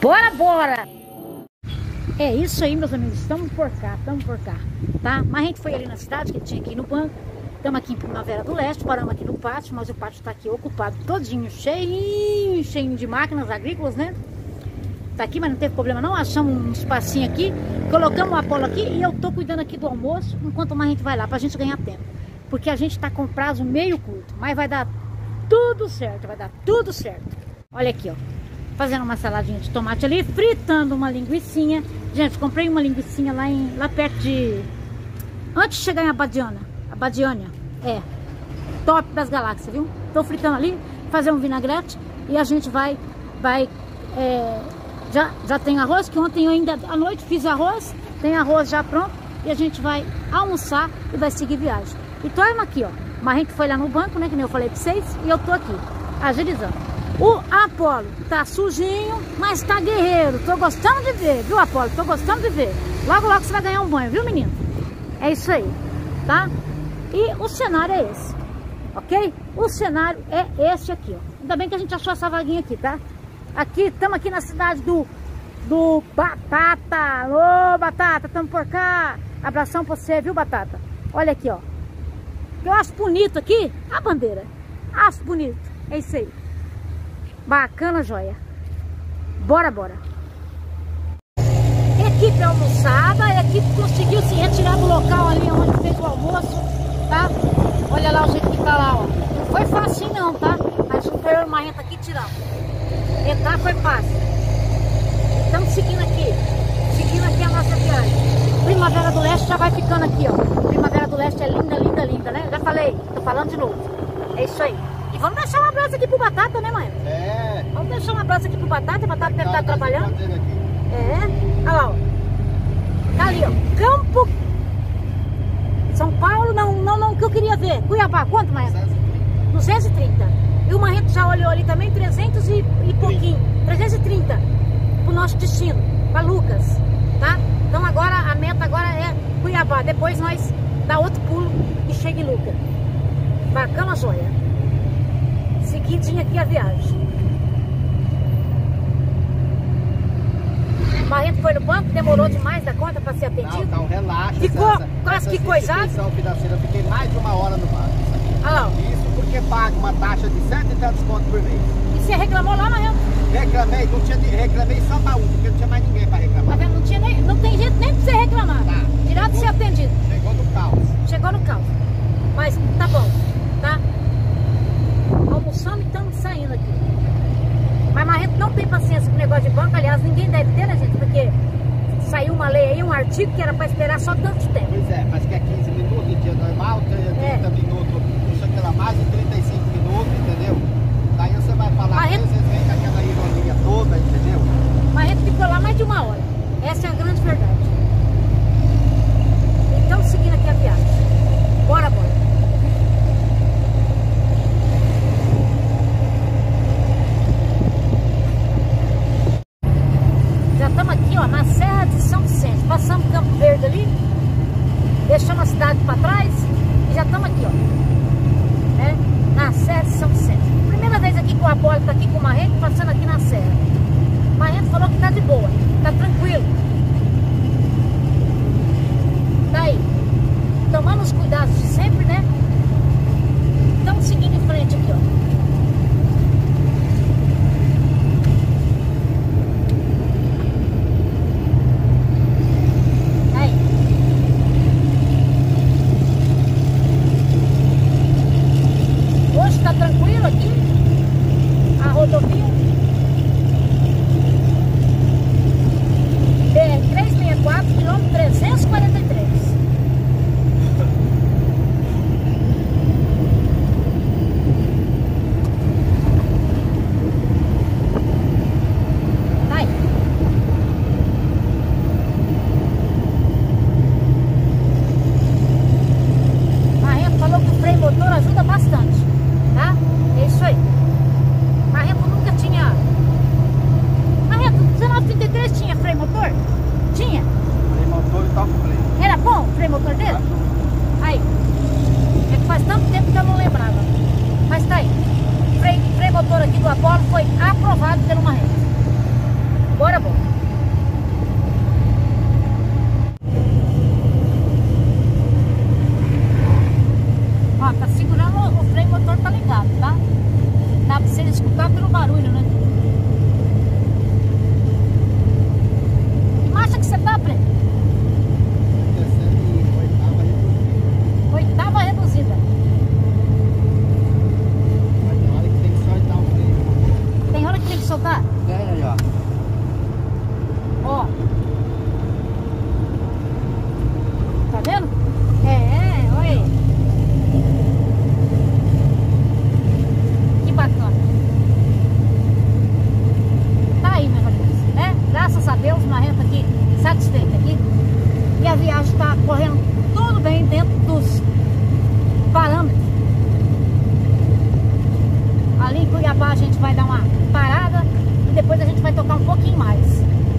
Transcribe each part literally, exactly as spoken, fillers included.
Bora, bora! É isso aí, meus amigos. Estamos por cá, estamos por cá, tá? Mas a gente foi ali na cidade, que tinha aqui no banco. Estamos aqui em Primavera do Leste, paramos aqui no pátio, mas o pátio está aqui ocupado todinho, cheinho, cheinho de máquinas agrícolas, né? Tá aqui, mas não teve problema não. Achamos um espacinho aqui, colocamos o Apolo aqui e eu tô cuidando aqui do almoço, enquanto mais a gente vai lá, pra gente ganhar tempo. Porque a gente tá com prazo meio curto, mas vai dar tudo certo, vai dar tudo certo. Olha aqui, ó. Fazendo uma saladinha de tomate ali, fritando uma linguicinha. Gente, comprei uma linguicinha lá, em, lá perto de... Antes de chegar em Abadiana. Abadiânia. É. Top das galáxias, viu? Tô fritando ali, fazer um vinagrete. E a gente vai... vai é, já, já tem arroz, que ontem eu ainda à noite fiz arroz. Tem arroz já pronto. E a gente vai almoçar e vai seguir viagem. E tô aqui, ó. Mas a gente foi lá no banco, né? Que nem eu falei pra vocês. E eu tô aqui, agilizando. O Apolo tá sujinho, mas tá guerreiro. Tô gostando de ver, viu, Apolo? Tô gostando de ver. Logo, logo você vai ganhar um banho, viu, menino? É isso aí, tá? E o cenário é esse, ok? O cenário é esse aqui, ó. Ainda bem que a gente achou essa vaguinha aqui, tá? Aqui, estamos aqui na cidade do, do Batata. Ô, Batata, estamos por cá. Abração pra você, viu, Batata? Olha aqui, ó. Eu acho bonito aqui a bandeira. Acho bonito, é isso aí. Bacana, joia. Bora, bora. Equipe almoçada, a equipe conseguiu se retirar do local ali onde fez o almoço, tá? Olha lá o jeito que tá lá, ó. Não foi fácil não, tá? Mas o Pedro Marrenta aqui tiramos. Entrar foi fácil. Estamos seguindo aqui. Seguindo aqui a nossa viagem. Primavera do Leste já vai ficando aqui, ó. Primavera do Leste é linda, linda, linda, né? Já falei, tô falando de novo. É isso aí. E vamos deixar um abraço aqui pro Batata, né, mãe? É. Vamos deixar um abraço aqui pro Batata. O Batata deve estar trabalhando. É. Olha lá, ó. Tá ali, ó. Campo. São Paulo, não, não, não, o que eu queria ver. Cuiabá, quanto, mãe? duzentos e trinta. E o Marrento já olhou ali também, trezentos e, e pouquinho. trezentos e trinta. Pro nosso destino, pra Lucas. Tá? Então agora, a meta agora é Cuiabá. Depois nós dá outro pulo e chega em Lucas. Bacana, joia. Seguidinha aqui a viagem. O Barreto foi no banco, demorou demais da conta para ser atendido. Não, tá um relaxo. Ficou essa, quase que coisado. Financeira, eu fiquei mais de uma hora no banco. Ah, lá. Isso porque paga uma taxa de cento e tantos contos por mês. E você reclamou lá, Marrento? Reclamei, não tinha, reclamei só para um, porque não tinha mais ninguém para reclamar. Tá vendo? Não, tinha nem, não tem jeito nem para você reclamar. Tá. Tirado de ser atendido. Chegou no caos. Chegou no caos. Mas tá bom, tá? Almoçando e estamos saindo aqui. Mas Marrento não tem paciência com o negócio de banco. Aliás, ninguém deve ter, né, gente? Porque saiu uma lei aí, um artigo que era para esperar só tanto tempo. Pois é, mas que é quinze minutos em dia normal, trinta é. minutos, puxa aquela mais de trinta e cinco minutos, entendeu? Daí você vai falar, Marrento... às vezes vem com aquela ironia toda, entendeu? Marrento ficou lá mais de uma hora. Essa é a grande verdade. Então, seguindo aqui a viagem. Bora, bora. Estamos aqui, ó, na Serra de São Vicente. Passamos Campo Verde ali, deixamos a cidade para trás e já estamos aqui, ó, né? Na Serra de São Vicente. Primeira vez aqui que o Apolo está aqui com o Marrento, passando aqui na Serra. O Marrento falou que tá de boa, tá tranquilo. Tá aí, tomando os cuidados de sempre, né? Estamos seguindo em frente aqui, ó. Tranquilo aqui, a rodovia B R trezentos e sessenta e quatro, quilômetro trezentos e quarenta e três. Tá aí. Marrento falou que o freio motor ajuda bastante. Tá? É isso aí. Marrento nunca tinha. Marrento, dezenove trinta e três tinha freio motor? Tinha? Freio motor e top play. Era bom o freio motor dele? Aí. É que faz tanto tempo que eu não lembrava. Mas tá aí. Freio, freio motor aqui do Apolo foi aprovado pelo Marrento. Bora, bora. Ó, tá segurando o freio, o motor tá ligado, tá? Dá pra você escutar pelo barulho, né? Que marcha que você tá, Pre? Oitava reduzida. Mas tem hora que tem que soltar o freio. Tem hora que tem que soltar? Tem aí, ó. Ó. Tá vendo? É, é, olha aí. Que bacana. Tá aí, meus amigos, né? Graças a Deus, Marreta aqui, satisfeita aqui. E a viagem tá correndo tudo bem dentro dos parâmetros. Ali em Cuiabá a gente vai dar uma parada e depois a gente vai tocar um pouquinho mais.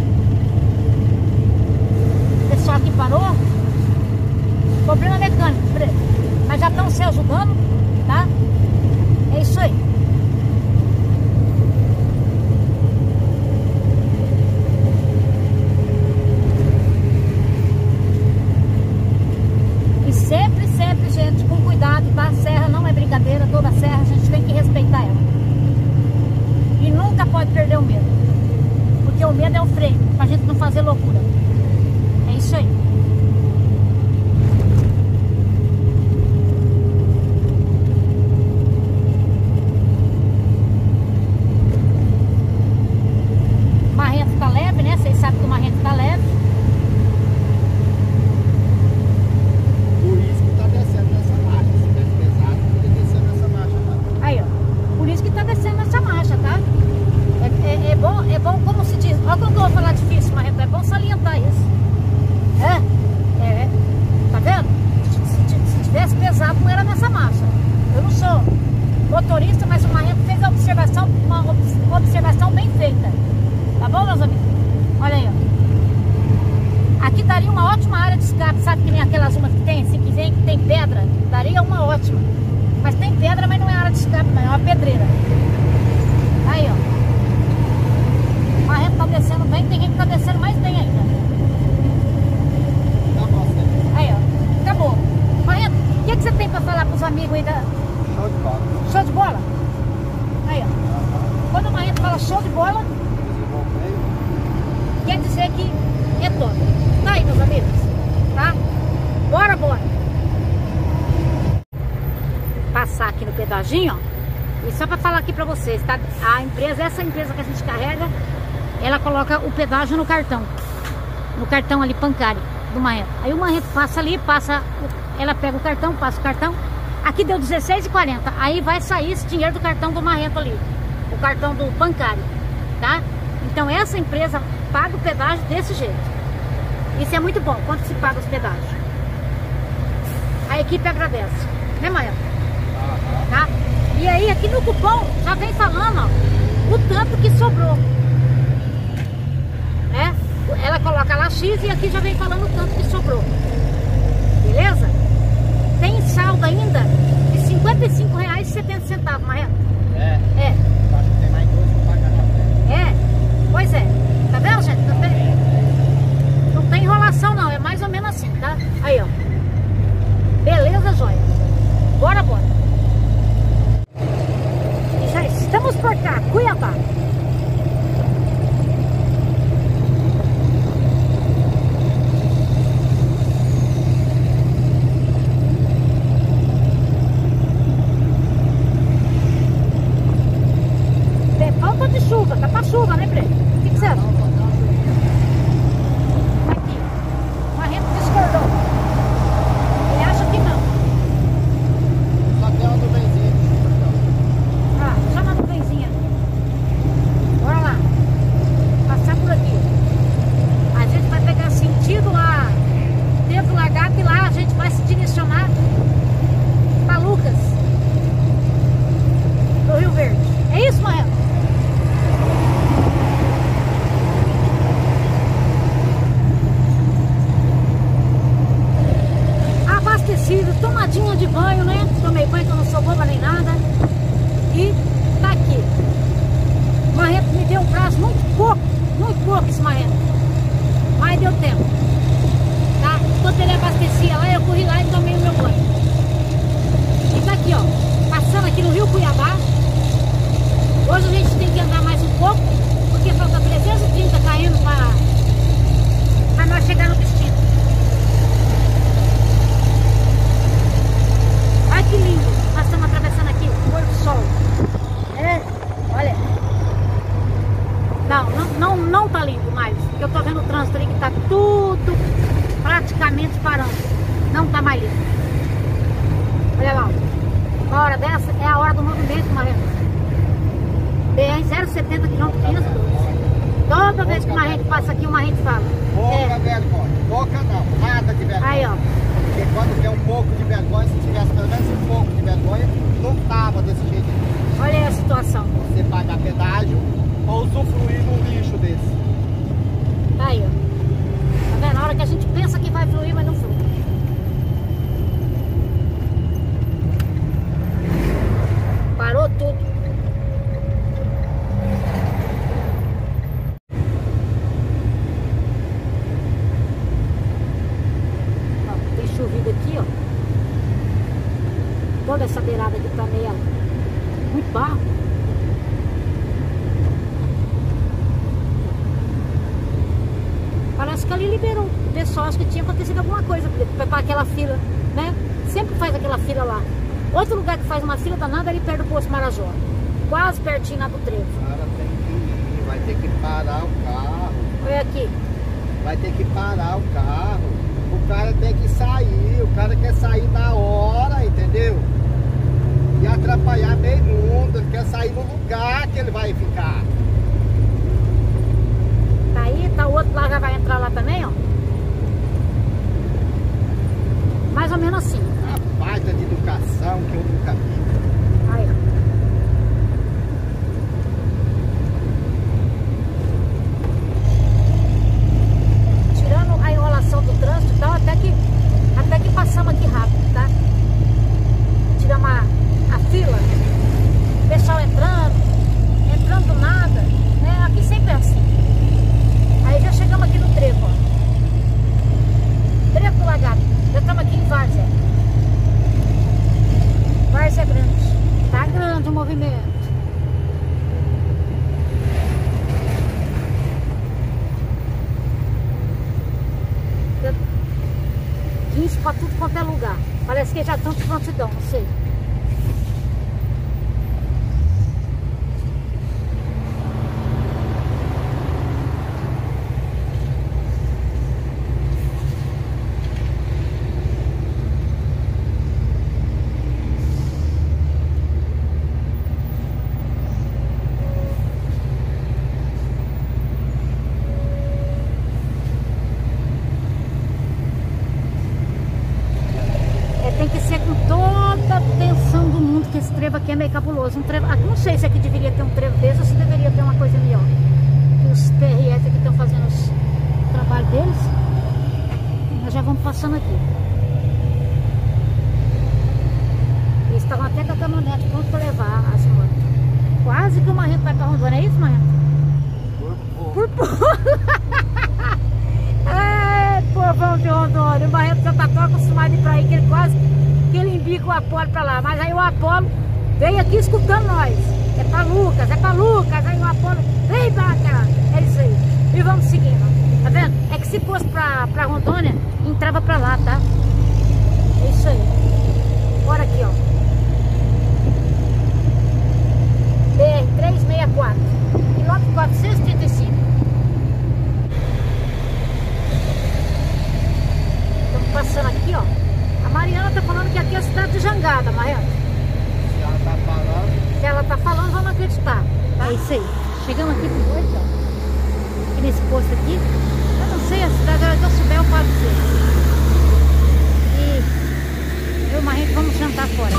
O pessoal aqui parou. Problema mecânico, mas já estão se ajudando, tá? É isso aí. E sempre, sempre, gente, com cuidado, tá? Serra não é brincadeira, toda serra a gente tem que respeitar ela. E nunca pode perder o medo. Porque o medo é o freio, pra gente não fazer loucura. É isso aí. Marreta tá leve, né? Vocês sabem que o marreta tá leve. Por isso que tá descendo nessa marcha. Se tivesse pesado, poderia descer nessa marcha lá. Aí, ó. Por isso que tá descendo essa marcha, tá? É, é, é bom, é bom, como se diz. Olha quando eu vou falar difícil, Marreta. É bom salientar isso. É? É. Tá vendo? Se, se, se tivesse pesado, não era nessa marcha. Eu não sou motorista, mas o Marreta fez a observação, uma, uma observação bem feita. Tá bom, meus amigos? Olha aí, ó. Aqui daria uma ótima área de escape. Sabe que nem aquelas umas que tem, se quiser, que tem pedra. Daria uma ótima. Mas tem pedra, mas não é área de escape, não. É uma pedreira. Aí, ó. O Marreta tá descendo bem. Tem gente que tá descendo mais bem ainda. Tá bom, certo. Aí, ó. Acabou. Marreta, o que, que você tem pra falar pros amigos aí da... Show de bola. Show de bola? Aí, ó. Quando o Marreta fala show de bola, quer dizer que é top. Tá aí, meus amigos, tá? Bora, bora. Passar aqui no pedaginho, ó. E só pra falar aqui pra vocês, tá? A empresa, essa empresa que a gente carrega, ela coloca o pedágio no cartão. No cartão ali, bancário do Marreta. Aí o Marreta passa ali, passa, ela pega o cartão, passa o cartão. Aqui deu dezesseis e quarenta. Aí vai sair esse dinheiro do cartão do Marreta ali. O cartão do bancário, tá? Então essa empresa paga o pedágio desse jeito. Isso é muito bom, quando se paga os pedágios. A equipe agradece, né, Marreta? Tá? E aí aqui no cupom já vem falando, ó, o tanto que sobrou. Né? Ela coloca lá X e aqui já vem falando o tanto que sobrou. Beleza? Tem saldo ainda de cinquenta e cinco reais e setenta centavos, Marreta. É. É. Acho que tem mais dois pra pagar café. É. Pois é. Tá vendo, gente? Não tem, não tem enrolação, não. É mais ou menos assim, tá? Aí, ó. Beleza, joia. Bora, bora. E já estamos por cá, Cuiabá. Falta de chuva, tá pra chuva, né, Bre? O que, que você acha? Aqui, o Marreta discordou. Ele acha que não. Só tem uma nuvenzinha aqui. Ah, chama a nuvenzinha. Bora lá. Passar por aqui. A gente vai pegar sentido lá dentro do lagarto e lá a gente vai se direcionar pra Lucas, do Rio Verde. É isso, Marreta? Tomadinha de banho, né? Tomei banho que eu não sou boba nem nada. E tá aqui. Marreta me deu um prazo muito pouco muito pouco esse marrento. Mas deu tempo. Tá? Enquanto ele abastecia lá, eu corri lá e tomei o meu banho. E tá aqui, ó. Passando aqui no Rio Cuiabá. Hoje a gente tem que andar mais um pouco, porque falta trezentos e trinta quilômetros para para nós chegar no destino. Olha que lindo. Nós estamos atravessando aqui o pôr do sol. É, olha. Não, não, não, não tá lindo mais. Porque eu tô vendo o trânsito ali que tá tudo praticamente parando. Não tá mais lindo. Olha lá. Uma hora dessa é a hora do movimento, Marrento. B R zero setenta quilômetros quinhentos e doze. Toda vez que uma gente passa aqui, uma gente fala. Pouca é. vergonha. Pouca não. Nada de vergonha. Aí, ó. Porque quando tem um pouco de vergonha, se tivesse pelo menos um pouco de vergonha, não tava desse jeito. Olha aí a situação. Você pagar pedágio ou usufruir num lixo desse. Tá aí, ó. Tá vendo? Na hora que a gente pensa que vai fluir, mas não flui. Parou tudo. Ó, tem chovido aqui, ó. Toda essa beirada aqui tá meio muito barro. Parece que ali liberou o pessoal, acho que tinha acontecido alguma coisa para aquela fila, né? Sempre faz aquela fila lá. Outro lugar que faz uma fila danada é ali perto do Poço Marajó. Quase pertinho lá do trevo. O cara tem que ir, vai ter que parar o carro. Olha aqui. Vai ter que parar o carro. O cara tem que sair, o cara quer sair na hora, entendeu? E atrapalhar meio mundo, ele quer sair no lugar que ele vai ficar. Tá aí, tá o outro lá, já vai entrar lá também, ó. Mais ou menos assim. A falta de educação que eu nunca vi. Aí, ó. Tirando a enrolação do trânsito e tal, até que, até que passamos aqui rápido, tá? Tiramos a, a fila, o pessoal entrando, entrando do nada, né? Aqui sempre é assim. Aí já chegamos aqui no trevo, ó. Trevo do Lagarto. Já estamos aqui em Várzea. Várzea é grande. Tá grande o movimento. Guincho pra tudo quanto é lugar. Parece que já estão de prontidão, não sei. Tem que ser com toda a tensão do mundo, que esse trevo aqui é meio cabuloso. Um trevo, não sei se aqui deveria ter um trevo desse ou se deveria ter uma coisa melhor. Os P R S aqui estão fazendo os, o trabalho deles. Nós já vamos passando aqui. Eles estavam até com a caminhonete pronto para levar as motos. Quase que o Marrento vai para Rondônia, é isso, Marrento? Por pouco. Por pouco. É, povão de Rondônia. O Marrento já tá tão acostumado a ir pra aí que ele quase que ele embica o Apolo pra lá. Mas aí o Apolo veio aqui escutando nós. É pra Lucas, é pra Lucas. Aí o Apolo, vem pra cá. É isso aí. E vamos seguindo. Tá vendo? É que se fosse pra, pra Rondônia, entrava pra lá, tá? É isso aí. Bora aqui, ó. B R trezentos e sessenta e quatro. Quilômetro quatrocentos e trinta e cinco. Passando aqui, ó. A Mariana tá falando que aqui é a cidade de Jangada, Mariana. Se ela tá falando. Se ela tá falando, vamos acreditar. Tá? É isso aí. Chegamos aqui depois, ó. Aqui nesse posto aqui. Eu não sei a cidade, a hora que eu souber eu falo pra você. E eu e o Marrento vamos jantar fora.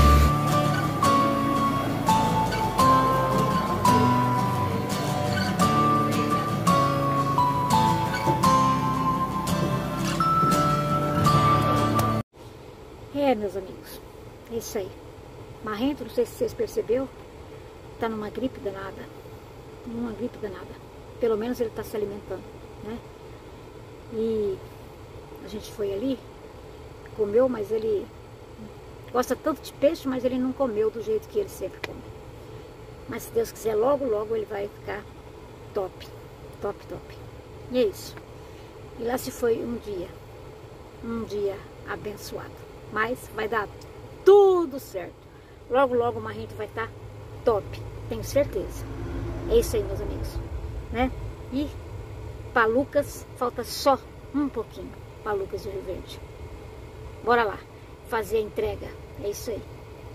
É, meus amigos, é isso aí. Marrento, não sei se vocês perceberam, tá numa gripe danada. Numa gripe danada. pelo menos ele está se alimentando, né? E a gente foi ali, comeu, mas ele gosta tanto de peixe, mas ele não comeu do jeito que ele sempre come. Mas se Deus quiser, logo, logo ele vai ficar top, top, top. E é isso. E lá se foi um dia, um dia abençoado. Mas vai dar tudo certo. Logo, logo o Marrento vai estar top, tenho certeza. É isso aí, meus amigos, né? E para Lucas, falta só um pouquinho para Lucas do Rio Verde. Bora lá, fazer a entrega. É isso aí.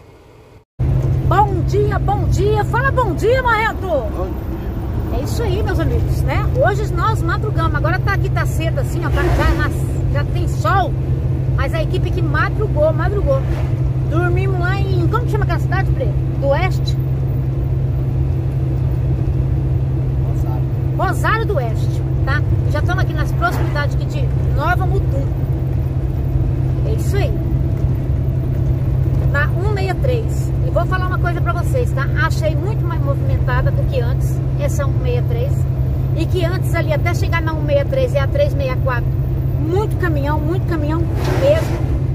Bom dia, bom dia. Fala bom dia, Marrento. Bom dia. É isso aí, meus amigos, né? Hoje nós madrugamos. Agora tá aqui, tá cedo assim, ó. Já, nas, já tem sol. Mas a equipe que madrugou, madrugou. Dormimos lá em... Como que chama aquela cidade, Preto? Do Oeste? Rosário. Rosário do Oeste, tá? Já estamos aqui nas proximidades aqui de Nova Mutum. É isso aí. Na cento e sessenta e três. E vou falar uma coisa pra vocês, tá? Achei muito mais movimentada do que antes, essa cento e sessenta e três. E que antes ali, até chegar na cento e sessenta e três e a trezentos e sessenta e quatro, muito caminhão, muito caminhão mesmo.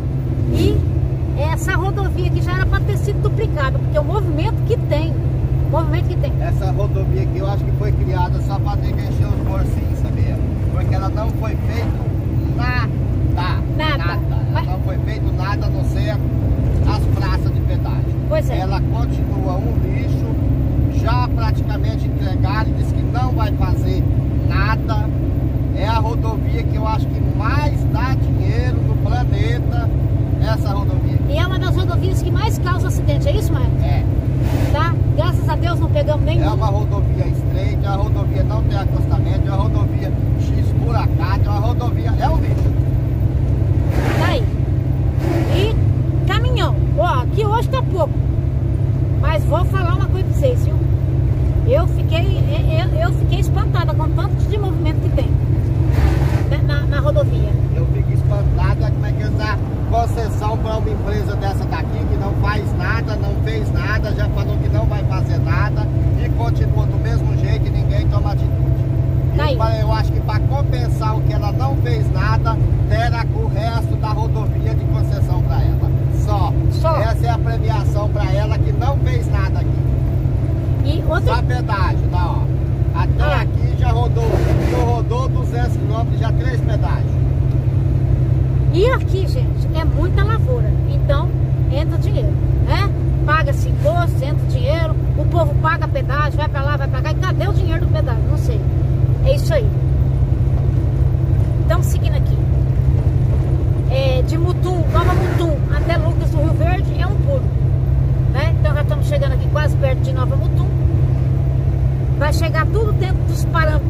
E essa rodovia aqui já era para ter sido duplicada, porque o movimento que tem, o movimento que tem. Essa rodovia aqui eu acho que foi criada só para ter que encher os morcinhos, sabia? Porque ela não foi feito nada. Nada. Nada. Ela não foi feito nada a não ser as praças de pedágio. Pois é. Ela continua um lixo, já praticamente entregaram e disse que não vai fazer nada. É a rodovia que eu acho que mais dá dinheiro no planeta, essa rodovia. E é uma das rodovias que mais causa acidente, é isso, Marrento? É. Tá? Graças a Deus não pegamos nenhum. É uma rodovia estreita, a rodovia não tem acostamento, é uma rodovia esburacada, é uma rodovia, é um lixo. Tá aí. E caminhão. Ó, aqui hoje tá pouco. Mas vou falar uma coisa pra vocês, viu? Eu fiquei, eu, eu fiquei espantada com o tanto de movimento que tem na, na rodovia. Eu fico espantada como é que eles dão concessão para uma empresa dessa daqui que não faz nada, não fez nada, já falou que não vai fazer nada e continua do mesmo jeito e ninguém toma atitude. Tá E pra, eu acho que para compensar o que ela não fez nada, terá o resto da rodovia de concessão para ela. Só. Só. Essa é a premiação para ela que não fez nada aqui. E outra... Só pedágio, tá, ó. Até Ah. aqui já rodou, já rodou duzentos quilômetros, já três pedágios. E aqui, gente, é muita lavoura. Então, entra dinheiro, né? Paga-se imposto, entra dinheiro. O povo paga pedágio, vai pra lá, vai pra cá. E cadê o dinheiro do pedágio? Não sei. É isso aí. Então, seguindo aqui. É, de Mutum, Nova Mutum até Lucas do Rio Verde é um pulo, né? Então já estamos chegando aqui quase perto de Nova Mutum. Vai chegar tudo dentro dos parâmetros,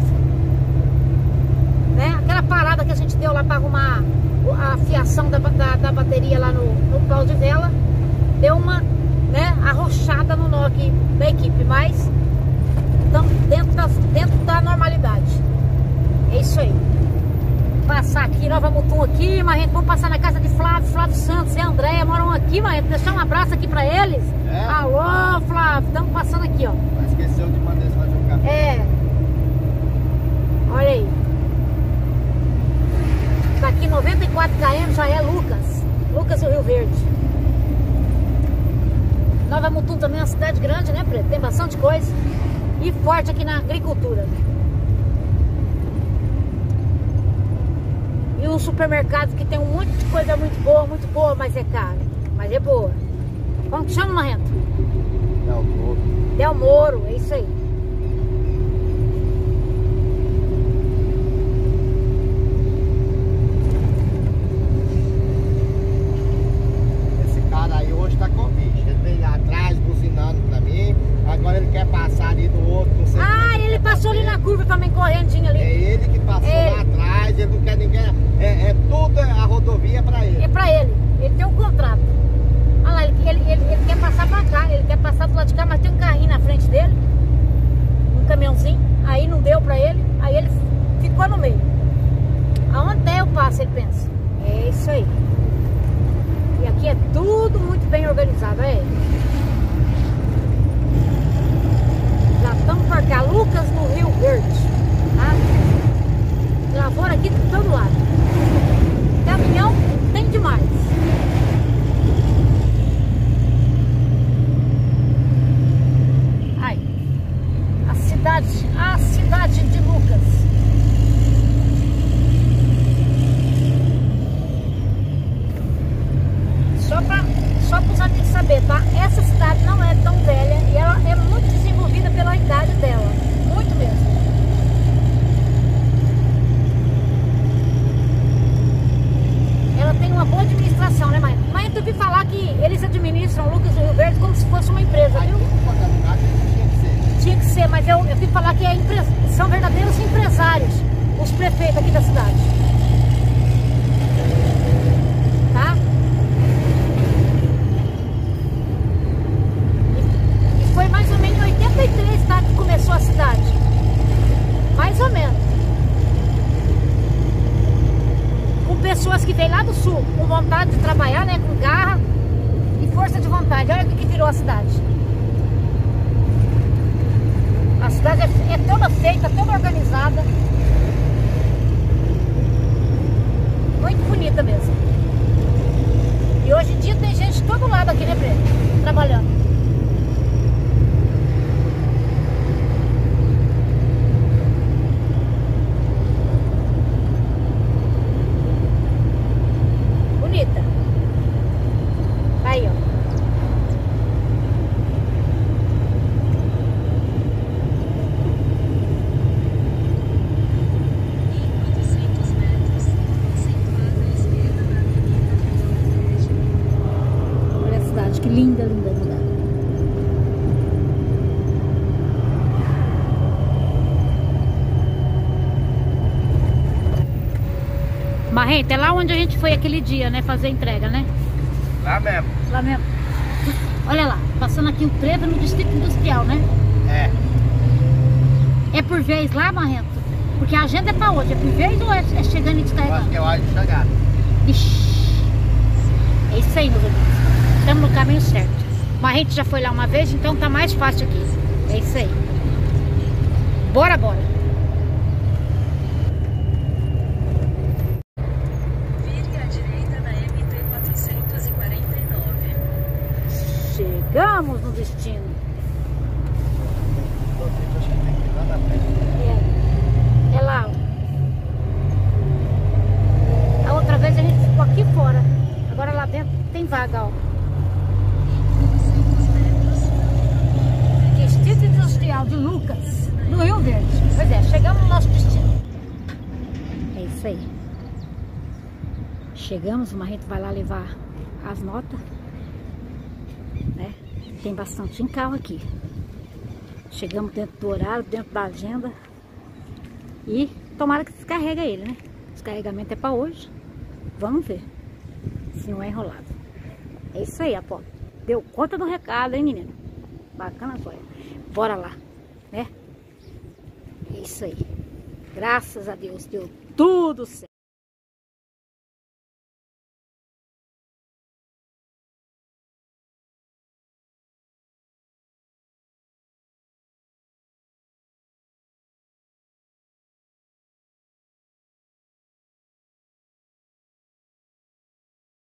né? Aquela parada que a gente deu lá para arrumar a fiação da, da, da bateria lá no, no pau de vela, deu uma, né, arrochada no nó aqui da equipe, mas estamos dentro, das, dentro da normalidade. É isso aí. Passar aqui, Nova Mutum aqui, mas a gente vamos passar na casa de Flávio, Flávio Santos e a Andréia moram aqui, mas deixar um abraço aqui pra eles. É? Alô, Flávio, estamos passando aqui, ó. Mas esqueceu de mandar eles fazer um café. É. Olha aí. Daqui noventa e quatro quilômetros já é Lucas. Lucas do Rio Verde. Nova Mutum também é uma cidade grande, né, Preto? Tem bastante coisa. E forte aqui na agricultura. E um supermercado que tem um monte de coisa muito boa, muito boa, mas é caro. Mas é boa. Como que chama, Marrento? Del Moro. Del Moro, é isso aí. Esse cara aí hoje tá com bicho. Ele vem lá atrás buzinando pra mim. Agora ele quer passar ali do outro. Não sei Ah, como ele quer passou fazer. ali na curva também, correndinho ali. É ele que passou É. lá atrás. Ele não quer ninguém. É, é tudo a rodovia pra ele. É pra ele, ele tem um contrato. Olha lá, ele, ele, ele, ele quer passar pra cá, ele quer passar pro lado de cá, mas tem um carrinho na frente dele, um caminhãozinho, aí não deu pra ele, aí ele ficou no meio. Aonde der eu passo, ele pensa. É isso aí. E aqui é tudo muito bem organizado, é. Já estamos por cá, Lucas no Rio Verde. cidade, a cidade de Lucas. Só para só os amigos saber, tá? Essa cidade não é tão velha e ela é muito desenvolvida pela idade dela. Muito mesmo. Ela tem uma boa administração, né, mãe? Mas eu ouvi falar que eles administram Lucas do Rio Verde como se fosse uma empresa, viu? Tinha que ser, mas eu, eu vi falar que é empre... são verdadeiros empresários, os prefeitos aqui da cidade. Tá? E, e foi mais ou menos em oitenta e três, tá, que começou a cidade. Mais ou menos. Com pessoas que vêm lá do sul, com vontade de trabalhar, né, com garra e força de vontade. Olha o que, que virou a cidade. A cidade é, é toda feita, toda organizada. Muito bonita mesmo. E hoje em dia tem gente de todo lado aqui, né, Breno? Trabalhando. Bonita. Aí, ó. Que linda, linda, linda. Marreta, é lá onde a gente foi aquele dia, né? Fazer a entrega, né? Lá mesmo. Lá mesmo. Olha lá, passando aqui o trevo no Distrito Industrial, né? É. É por vez lá, Marreta? Porque a agenda é pra hoje. É por vez ou é, é chegando e descarregando? Acho que é hora de chegar. Ixi. É isso aí, meus amigos. Estamos no caminho certo. Mas a gente já foi lá uma vez, então tá mais fácil aqui. É isso aí. Bora, bora. Vire à direita na M T quatrocentos e quarenta e nove. Chegamos no destino. Acho que tem que ir lá na frente. É, é lá. A outra vez a gente ficou aqui fora. Agora lá dentro tem vaga, ó. Distrito Industrial de Lucas, no Rio Verde. Pois é, chegamos no nosso destino. É isso aí. Chegamos, o Marreta vai lá levar as notas, né? Tem bastante em carro aqui. Chegamos dentro do horário, dentro da agenda. E tomara que descarrega ele, né? Descarregamento é para hoje. Vamos ver se não é enrolado. É isso aí, Apolo. Deu conta do recado, hein, menina? Bacana, foi. Bora lá, né? É isso aí. Graças a Deus deu tudo certo.